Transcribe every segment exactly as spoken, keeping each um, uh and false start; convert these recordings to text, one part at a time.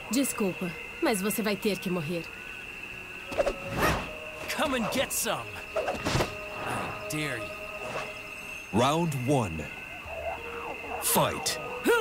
Desculpa, mas você vai ter que morrer. Come and get some. I dare you. Round one. Fight.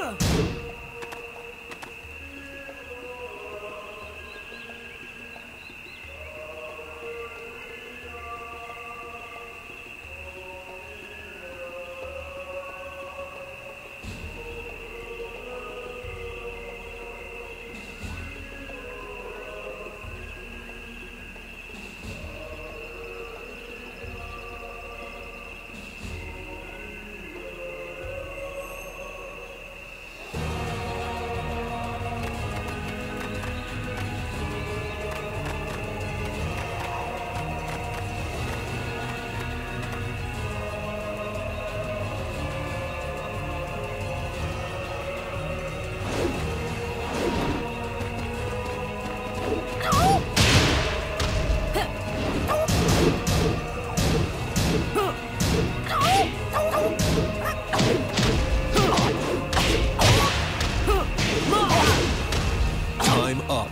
Time up.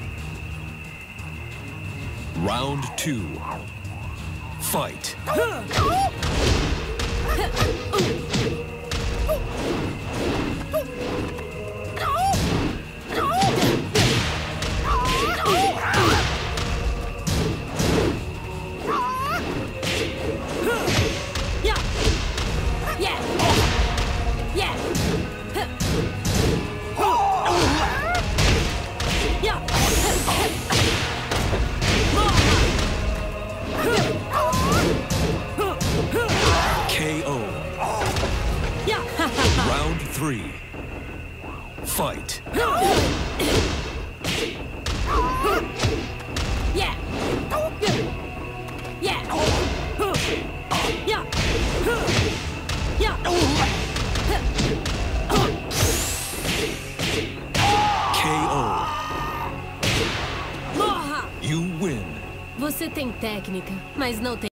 Round two. Fight. K O. Round three. Fight. Yeah. Yeah. Yeah. Yeah. K O. Morra! You win. Você tem técnica, mas não tem